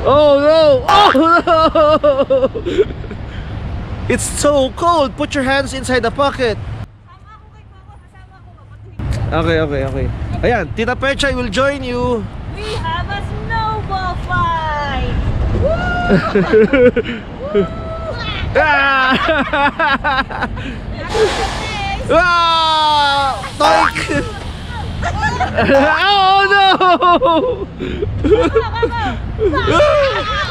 Oh no! Oh no! It's so cold. Put your hands inside the pocket. Okay, okay, okay. Ayan, Tita Pechay will join you. We have a snowball fight! Woo! Toik! Oh no!